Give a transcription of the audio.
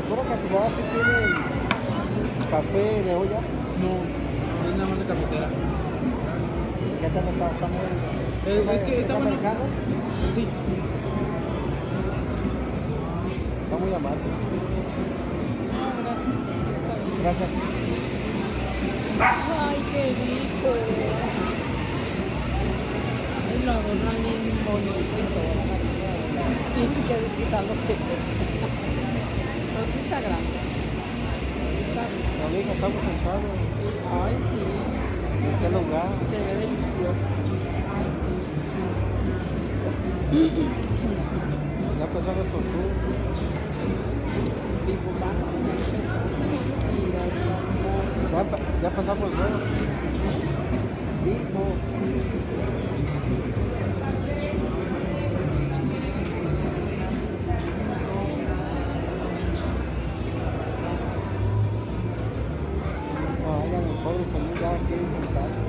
pura casualidad que tiene café de olla. No, es nada más de cafetera. ¿Qué tal está? Está muy... Es que está bueno. americano. Sí. Está muy amable. No, gracias. Sí, está bien. Gracias. Ay, qué rico. Ay, lo adornan bien bonito y todo. Tienen que desquitar los que pero sí está grande. Está rico. Amiga, estamos sentados Ay, sí. en este lugar. Se ve delicioso. Ay, sí. Rico. Ya empezó nuestro tour. Vivo van, ya empezó. Y Ya pasamos luego. Vivo. Ay, a los pobres también ya quieren sentarse.